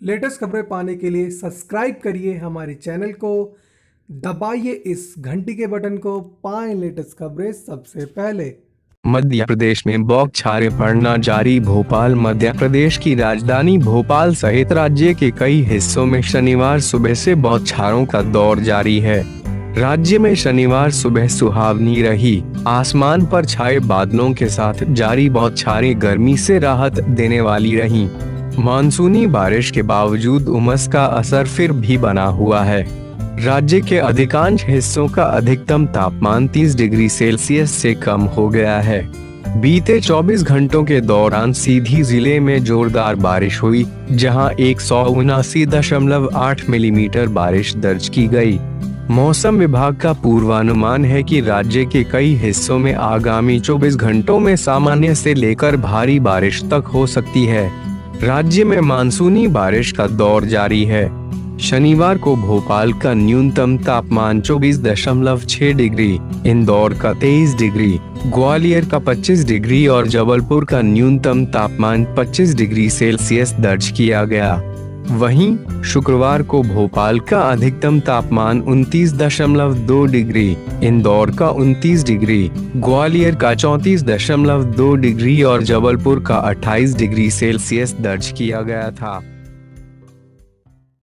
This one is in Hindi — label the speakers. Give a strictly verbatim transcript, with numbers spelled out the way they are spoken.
Speaker 1: लेटेस्ट खबरें पाने के लिए सब्सक्राइब करिए हमारे चैनल को, दबाइए इस घंटी के बटन को, पाएं लेटेस्ट खबरें सबसे पहले।
Speaker 2: मध्य प्रदेश में बौछारें पड़ना जारी। भोपाल मध्य प्रदेश की राजधानी भोपाल सहित राज्य के कई हिस्सों में शनिवार सुबह से बौछारों का दौर जारी है। राज्य में शनिवार सुबह सुहावनी रही। आसमान पर छाए बादलों के साथ जारी बौछारें गर्मी से राहत देने वाली रहीं। मानसूनी बारिश के बावजूद उमस का असर फिर भी बना हुआ है। राज्य के अधिकांश हिस्सों का अधिकतम तापमान तीस डिग्री सेल्सियस से कम हो गया है। बीते चौबीस घंटों के दौरान सीधी जिले में जोरदार बारिश हुई, जहां एक सौ उनासी दशमलव आठ मिलीमीटर बारिश दर्ज की गई। मौसम विभाग का पूर्वानुमान है कि राज्य के कई हिस्सों में आगामी चौबीस घंटों में सामान्य से लेकर भारी बारिश तक हो सकती है। राज्य में मानसूनी बारिश का दौर जारी है। शनिवार को भोपाल का न्यूनतम तापमान चौबीस दशमलव छह डिग्री, इंदौर का तेईस डिग्री, ग्वालियर का पच्चीस डिग्री और जबलपुर का न्यूनतम तापमान पच्चीस डिग्री सेल्सियस दर्ज किया गया। वहीं शुक्रवार को भोपाल का अधिकतम तापमान उनतीस दशमलव दो डिग्री, इंदौर का उनतीस डिग्री, ग्वालियर का चौंतीस दशमलव दो डिग्री और जबलपुर का अट्ठाईस डिग्री सेल्सियस दर्ज किया गया था।